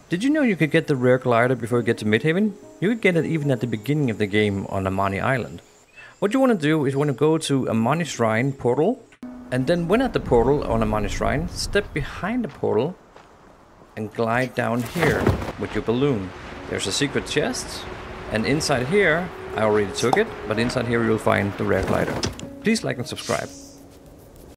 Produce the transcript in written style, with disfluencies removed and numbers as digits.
Did you know you could get the rare glider before you get to Midhaven? You could get it even at the beginning of the game on Amani Island. What you want to do is you want to go to Amani Shrine portal, and then when at the portal on Amani Shrine, step behind the portal and glide down here with your balloon. There's a secret chest, and inside here, I already took it, but inside here you'll find the rare glider. Please like and subscribe.